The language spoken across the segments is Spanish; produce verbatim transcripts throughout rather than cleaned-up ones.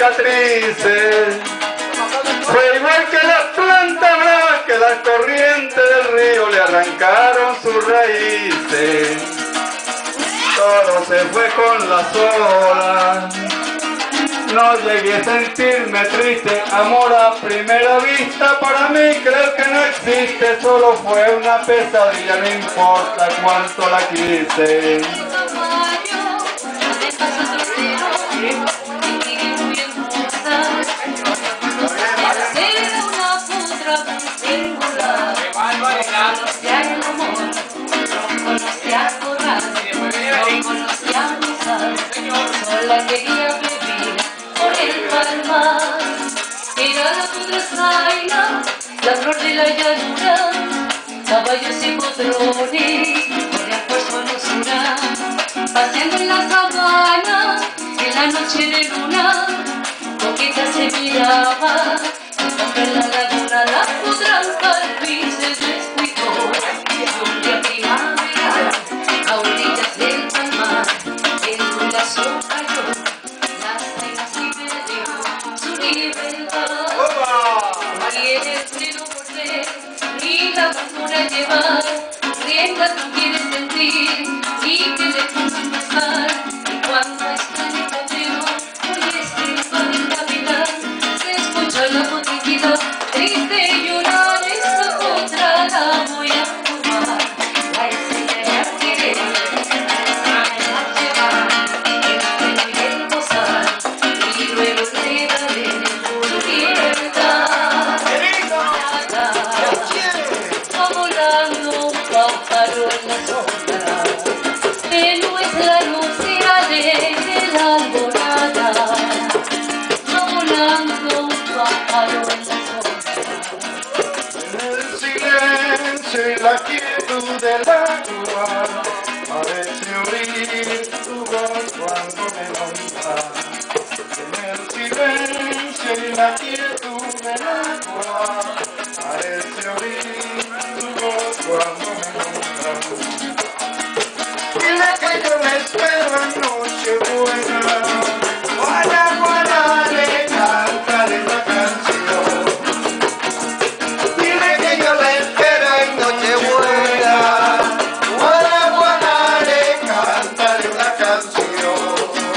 cicatrices. Fue igual que las plantas bravas que las corrientes del río le arrancaron sus raíces. Todo se fue con las olas. No llegué a sentirme triste, amor a primera vista, para mí creo que no existe, solo fue una pesadilla, no importa cuánto la quise. Sola quería vivir por el palmar. Era la putrazaina, la flor de la llanura, caballos y potrones, por el puerto hermosura. Paseando en la sabana, en la noche de luna, coqueta se miraba, en la laguna la putranca al fin se descuidó. Un día primavera, a orillas del palmar, en un lazo cayó, las reinas y perdió su libertad. Y en el pleno borde, y la bandura llevar, riendas no quiere sentir, y que le puso pasar. Y cuando está en el camino, hoy estripa el capitán, se escucha la botiquita, triste y llorar, esta contra la voy a tomar. La enseñaré a querer, la llevar, el pelo y el gozar, y luego le daré su libertad. Va volando un pájaro en la sombra, que no es la lucera de la alborada. Va volando un pájaro en la sombra. En el silencio y la quietud del agua, parece oír tu voz cuando me nombras. En el silencio y la quietud del agua, parece oír tu voz cuando me nombras. Dile que yo me espero en Nochebuena, Guana, guana, le cantaré la canción. Dile que yo le espero en Nochebuena, Guana, guana, le cantaré una canción.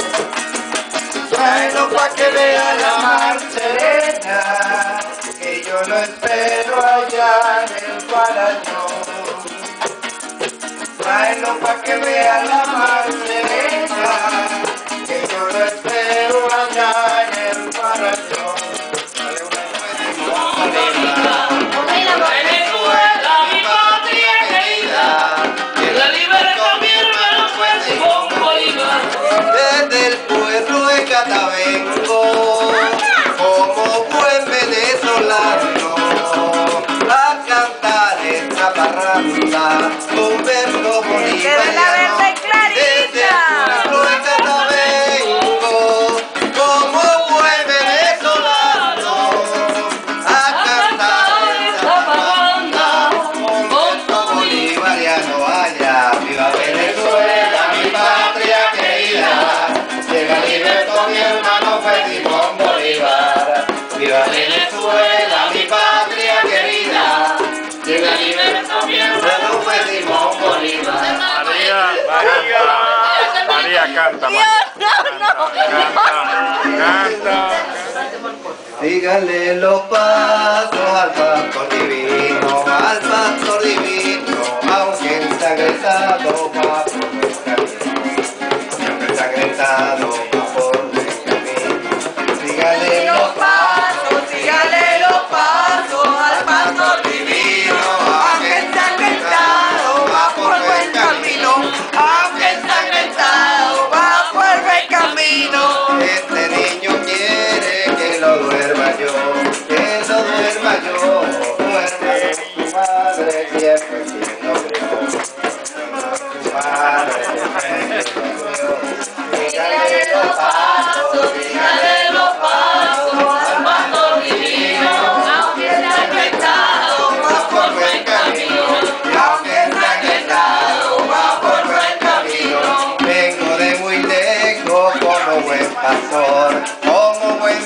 Tráelo pa' que vea la mar serena, que yo lo espero allá en el Parañón. Tráelo pa' que vea la mar serena, que yo lo espero allá en el Parañón. Venezuela, mi patria querida, que la libertad mi hermano fue Simón Bolívar. Desde el pueblo de Catavengo, como buen venezolano, a cantar esta parranda con verso bolivariano. Desde el pueblo de Catavengo, como buen venezolano, a cantar esta parranda con verso bolivariano. Allá, viva Venezuela, mi patria querida, que la libertó mi hermano fue Simón Bolívar. Viva Venezuela, mi patria querida, que la libertó mi hermano fue Simón Bolívar. María, María, María, canta, María. Canta, canta. Síganle los pasos al pastor divino, al pastor divino, aunque ensangrentado va por el camino, siempre ensangrentado va por el camino. Síganle los pasos, síganle los pasos al pastor divino, aunque ensangrentado va por buen camino, aunque ensangrentado va por buen camino. Este niño quiere que lo duerma yo, que lo duerma yo, duerma con tu madre siempre quien lo crió, tu madre siempre quien lo crió. Dígale los pasos, dígale los pasos al pastor divino, aunque ensangrentado va por buen camino, aunque ensangrentado va por buen camino. Vengo de muy lejos como buen pastor, como buen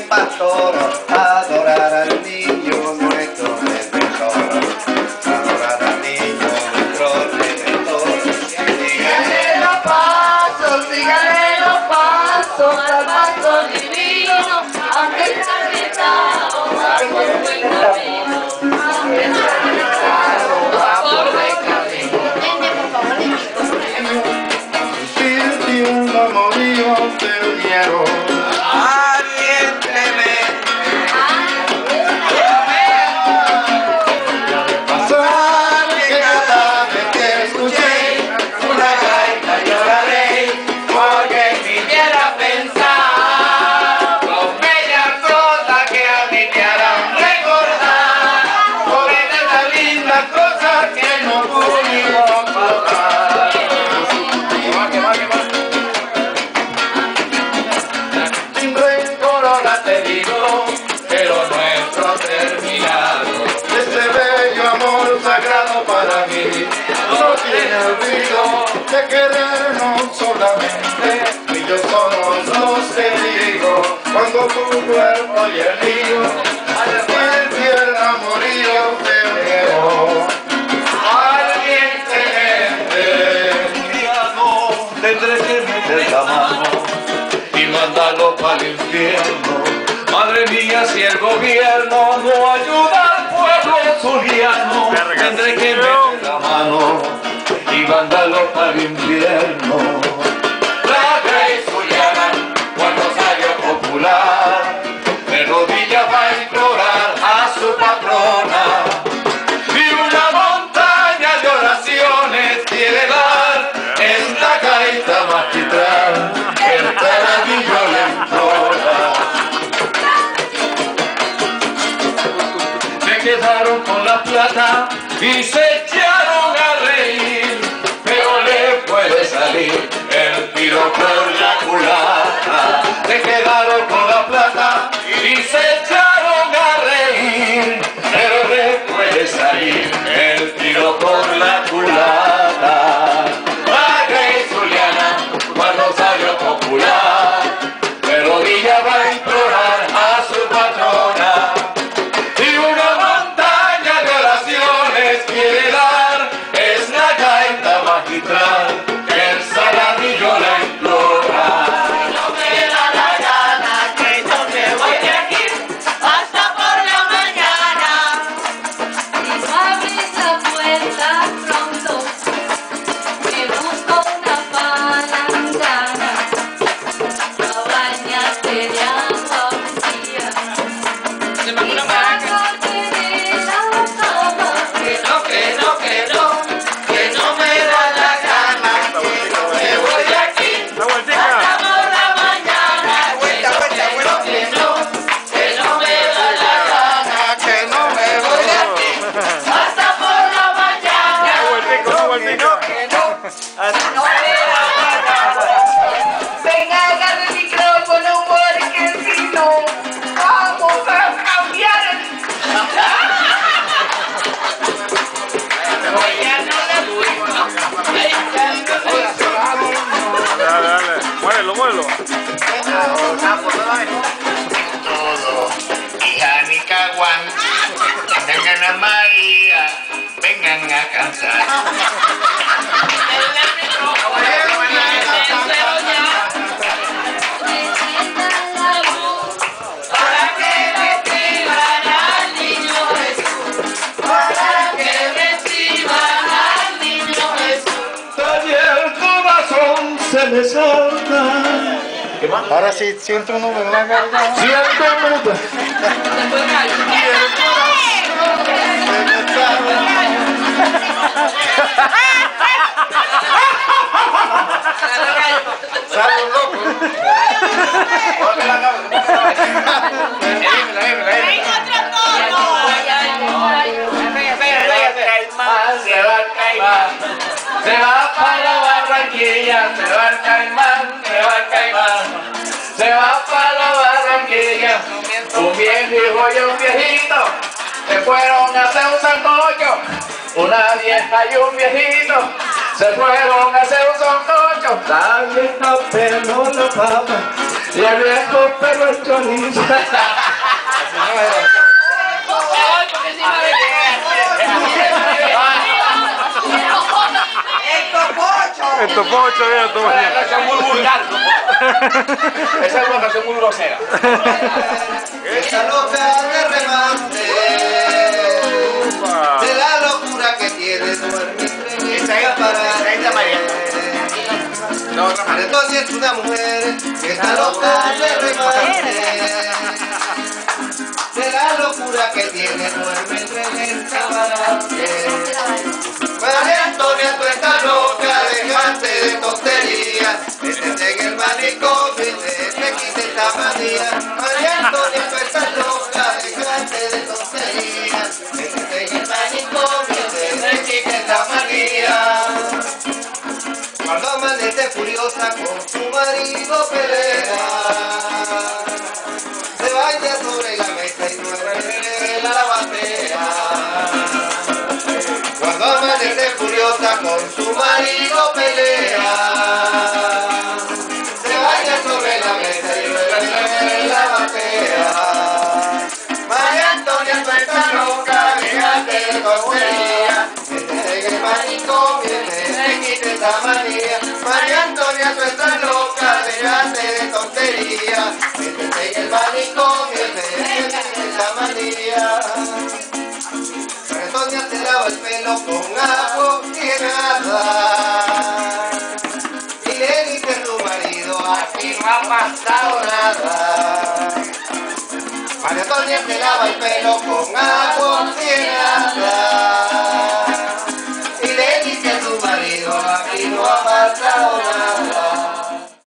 el gobierno no ayuda al pueblo zuliano, tendré que meter la mano y mandarlo para el infierno. La Grey zuliana, cuando salió popular, de rodillas va a implorar a su patrona, y una montaña de oraciones quiere dar. Es la gaita magistral, el caradillo le implora. Se quedaron con la plata y se echaron a reír, pero le puede salir el tiro por la culata. Se quedaron con la plata y se echaron a reír, pero le puede salir el tiro por la culata. La Grey zuliana, cuando salió popular, de rodillas va a implorar a su patrona, y una montaña de oraciones quiere dar. Es la gaita magistral, que el saladillo la implora. No me da la gana que yo me voy de aquí hasta por la mañana. Si no abres la puerta pronto, me busco una palangana a bañarte de agua fría. Se me una manga. De la cama, Que no, que no, que no, que no me da la gana que yo me voy de aquí La vueltica. hasta por la mañana. Que no, que no, que no, que no me da la gana que no me voy de aquí hasta por la mañana. La vueltica, la vueltica. Que no, no me da la gana. Venga, agarre el micrófono porque si no vamos a cambiar el... Dale, dale. Muévelo, muévelo. Todo, hija ni caguán, vengan a María, vengan a cantar. encienda la luz. Para que reciban al niño Jesús, para que reciban al niño Jesús. Y el corazón se me salta. Ahora sí, siento uno en la garganta. Siento muda. Sale un loco. Ponle la cabeza. Se va el caimán, se va para la Barranquilla, se va el caimán, se va el caimán, se va para la Barranquilla. Un viejo y un viejito se fueron a hacer un sancocho, una vieja y un viejito se fueron a hacer un sancocho. La vieja peló la papa y el viejo peló el chorizo. Esto pocho, mira, esto Una canción muy vulgar. Esa es una canción muy grosera. Esa loca de remate, de la locura que tiene duerme Esa es para esta María. No, otra María. Entonces es una mujer que está loca de remate, de la locura que tiene duerme en el cabarate. María Antonia, tú estás loca, dejate de tonterías, métete en el manicomio y te quite esta manía. María Antonia, tú estás loca, dejate de tonterías, métete en el manicomio y te quite esta manía. Cuando amanece furiosa con su marido pelea, se baña sobre la mesa y duerme en la lavandera. Cuando amanece furiosa con su marido pelea, se baña sobre la mesa y duerme en la lavandera. María Antonia, tú estás loca, déjate de tontería, métete en el manicomio y te quite esa manía. María Antonia, tú estás loca, déjate de tontería, métete en el manicomio y te pasado nada. María Antonia se lava el pelo con agua oxigenada y le dice a su marido, aquí no ha pasado nada.